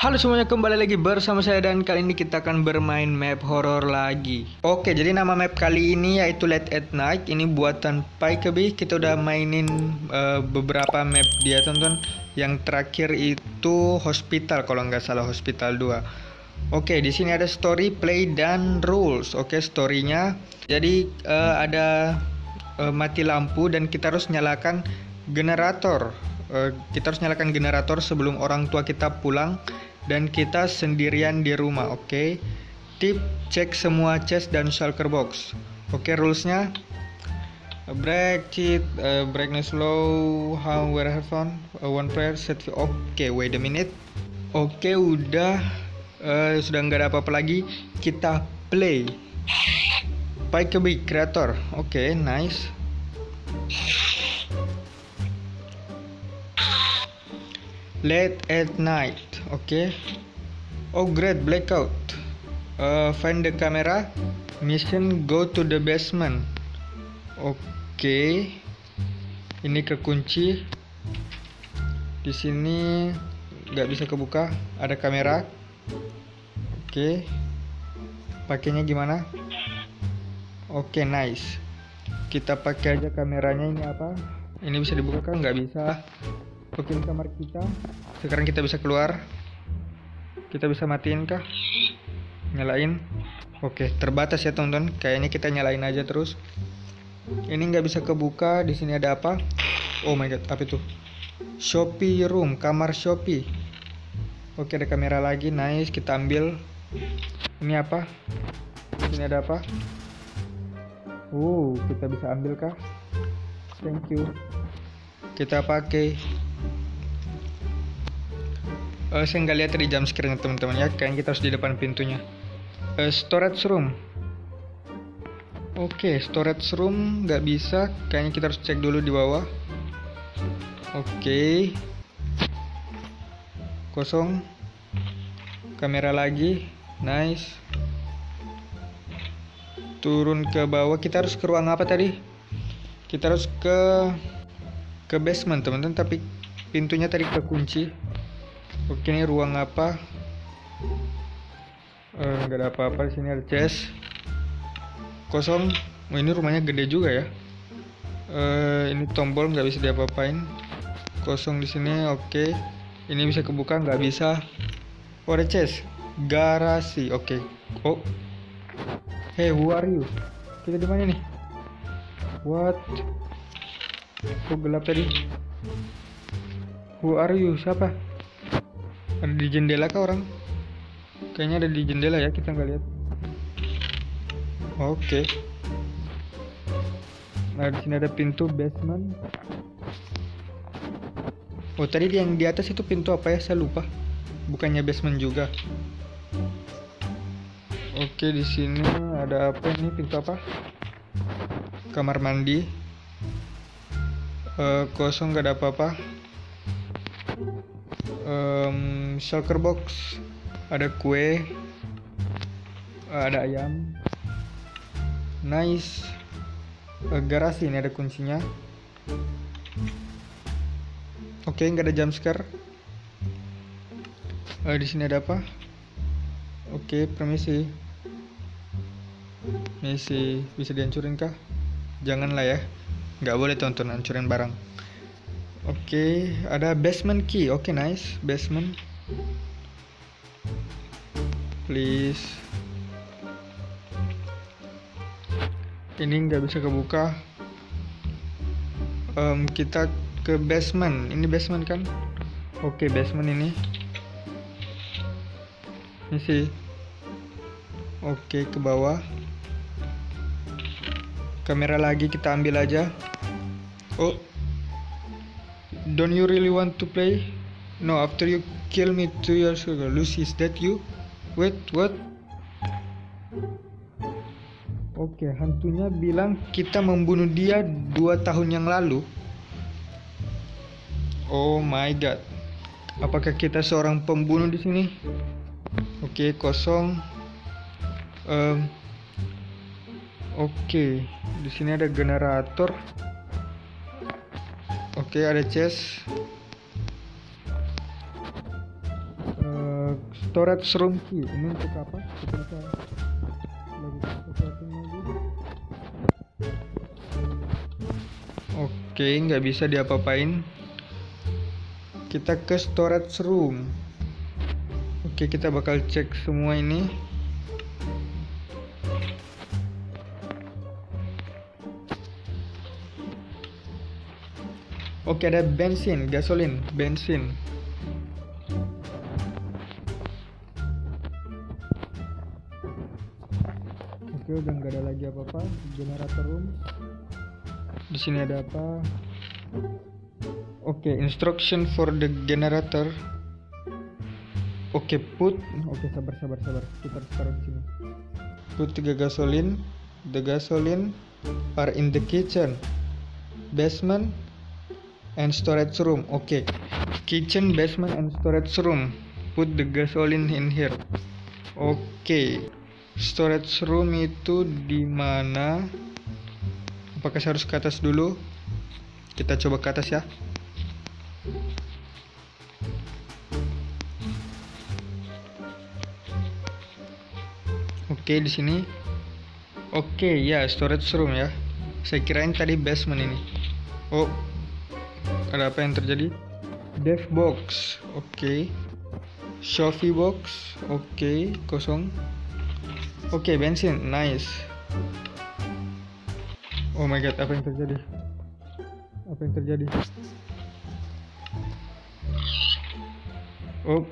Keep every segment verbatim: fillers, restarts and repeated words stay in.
Halo semuanya, kembali lagi bersama saya dan kali ini kita akan bermain map horror lagi. Oke, jadi nama map kali ini yaitu Late at Night. Ini buatan Paikebi. Kita udah mainin uh, beberapa map dia, tonton. Yang terakhir itu Hospital, kalau nggak salah Hospital dua. Oke, di sini ada story, play dan rules. Oke, storynya. Jadi uh, ada uh, mati lampu dan kita harus nyalakan generator. Uh, kita harus nyalakan generator sebelum orang tua kita pulang. Dan kita sendirian di rumah, oke? Okay? Tip, cek semua chest dan shulker box. Oke, okay, rulesnya: break, cheat, uh, brightness low, how, wear headphone, uh, one prayer, set. Oke, okay, wait a minute. Oke, okay, udah, uh, sudah nggak ada apa-apa lagi. Kita play. Paikebi creator, oke, okay, nice. Late at night, oke. Okay. Oh great, blackout. Uh, find the camera. Mission, go to the basement. Oke. Okay. Ini kekunci. Di sini nggak bisa kebuka. Ada kamera. Oke. Okay. Pakainya gimana? Oke, okay, nice. Kita pakai aja kameranya. Ini apa? Ini bisa dibuka kan? Nggak bisa. Oke, di kamar kita. Sekarang kita bisa keluar. Kita bisa matiin kah? Nyalain. Oke, terbatas ya teman-teman. Kayaknya kita nyalain aja terus. Ini nggak bisa kebuka. Di sini ada apa? Oh my god, apa itu? Shopee room, kamar Shopee. Oke, ada kamera lagi. Nice, kita ambil. Ini apa? Di sini ada apa? Oh, kita bisa ambil kah? Thank you. Kita pakai. Uh, saya nggak lihat di jump screen teman-teman ya, kayaknya kita harus di depan pintunya. Uh, storage room. Oke, okay, storage room nggak bisa, kayaknya kita harus cek dulu di bawah. Oke, okay. Kosong. Kamera lagi, nice. Turun ke bawah, kita harus ke ruang apa tadi? Kita harus ke ke basement teman-teman, tapi pintunya tadi kekunci. Oke, ini ruang apa? Eh, nggak ada apa-apa. Di sini ada chest kosong. Oh, ini rumahnya gede juga ya. Eh, ini tombol nggak bisa diapa-apain. Kosong di sini. Oke, ini bisa kebuka nggak bisa. Oh, ada chest. Garasi. Oke. Oh, hey, who are you? Kita di mana nih? What? Kok gelap tadi? Who are you? Siapa? Ada di jendela kah orang? Kayaknya ada di jendela ya, kita nggak lihat. Oke. Okay. Nah, di sini ada pintu basement. Oh, tadi yang di atas itu pintu apa ya? Saya lupa. Bukannya basement juga. Oke, okay, di sini ada apa ini? Pintu apa? Kamar mandi. Uh, kosong, nggak ada apa-apa. Um, shulker box, ada kue, ada ayam, nice. Uh, garasi ini ada kuncinya. Oke, okay, nggak ada jump scare. Uh, di sini ada apa? Oke, okay, permisi. Misi bisa dihancurin kah? Janganlah ya, nggak boleh tonton hancurin barang. Oke, okay, ada basement key. Oke, okay, nice. Basement. Please. Ini nggak bisa kebuka. Um, kita ke basement. Ini basement kan? Oke, okay, basement ini. Ini sih. Oke, okay, ke bawah. Kamera lagi, kita ambil aja. Oh. Don't you really want to play? No, after you kill me two years ago. Lucy, is that you? Wait, what? Oke, okay, hantunya bilang kita membunuh dia dua tahun yang lalu. Oh my god. Apakah kita seorang pembunuh di sini? Oke, okay, kosong. Um, Oke, okay. Di sini ada generator. Oke, okay, ada chest. Uh, storage room key. Ini untuk apa? Kita bisa lakukan sesuatu lagi. Oke, nggak bisa diapa-apain. Kita ke storage room. Oke, kita bakal cek semua ini. Oke, ada bensin, gasolin, bensin. Oke, udah nggak ada lagi apa-apa. Generator room. Di sini ada apa? Oke, instruction for the generator. Oke, put. Oke, sabar, sabar, sabar. Kita harus taruh di sini. Put tiga gasolin. The gasoline are in the kitchen, basement, and storage room. Oke, okay. Kitchen, basement, and storage room. Put the gasoline in here. Oke, okay. Storage room itu di mana? Apakah saya harus ke atas dulu? Kita coba ke atas ya. Oke, okay, di sini. Oke, okay, ya, storage room ya. Saya kirain tadi basement ini. Oh. Ada apa yang terjadi? Dev box, oke. Okay. Shelfie box, oke, okay. Kosong. Oke, okay, bensin, nice. Oh my god, apa yang terjadi? Apa yang terjadi? Oh,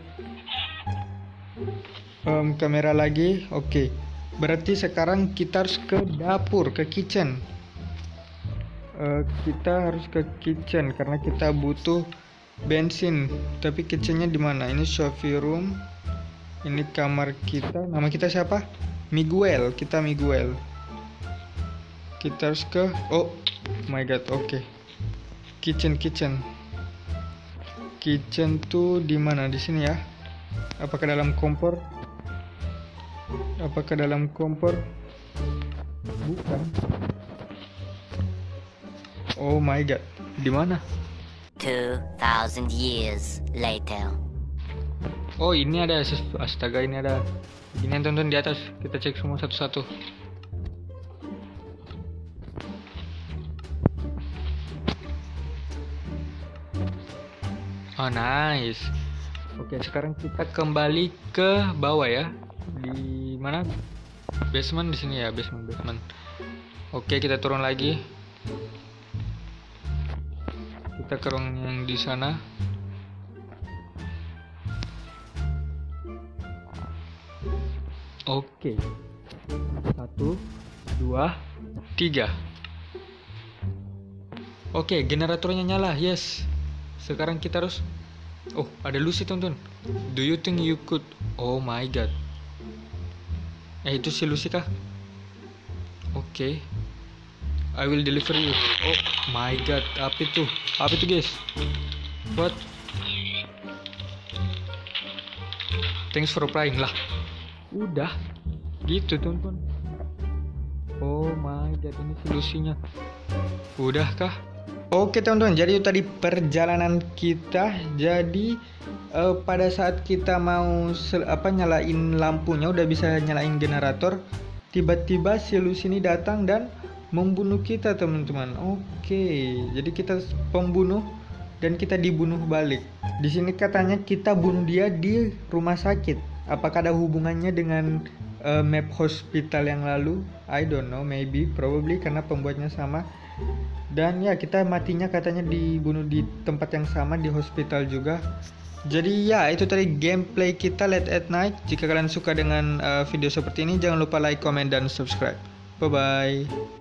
um, kamera lagi, oke. Okay. Berarti sekarang kita harus ke dapur, ke kitchen. Uh, kita harus ke kitchen karena kita butuh bensin. Tapi kitchennya di mana? Ini coffee room. Ini kamar kita. Nama kita siapa? Miguel. Kita Miguel. Kita harus ke. Oh my god. Oke. Okay. Kitchen, kitchen. Kitchen tuh di mana? Di sini ya. Apakah dalam kompor? Apakah dalam kompor? Bukan. Oh my god, di mana? two thousand years later. Oh, ini ada, astaga, ini ada. Gini tonton di atas, kita cek semua satu-satu. Oh nice. Oke, sekarang kita kembali ke bawah ya. Di mana? Basement di sini ya, basement, basement. Oke, kita turun lagi. Kita ke ruang yang di sana. Oke. Satu, dua, tiga. Oke, generatornya nyala. Yes. Sekarang kita harus. Oh, ada Lucy tonton. Do you think you could? Oh my god. Eh, itu si Lucy kah? Oke. I will deliver you. Oh my god, apa itu? Apa itu guys? What? Thanks for replying lah. Udah, gitu teman-teman. Oh my god, ini solusinya. Udah kah? Oke teman-teman, jadi itu tadi perjalanan kita. Jadi uh, pada saat kita mau apa nyalain lampunya, udah bisa nyalain generator. Tiba-tiba si Lucy ini datang dan membunuh kita teman-teman. Oke, jadi kita pembunuh dan kita dibunuh balik. Di sini katanya kita bunuh dia di rumah sakit. Apakah ada hubungannya dengan uh, map hospital yang lalu? I don't know, maybe, probably karena pembuatnya sama. Dan ya kita matinya katanya dibunuh di tempat yang sama, di hospital juga. Jadi ya itu tadi gameplay kita Late at Night. Jika kalian suka dengan uh, video seperti ini, jangan lupa like, comment, dan subscribe. Bye bye.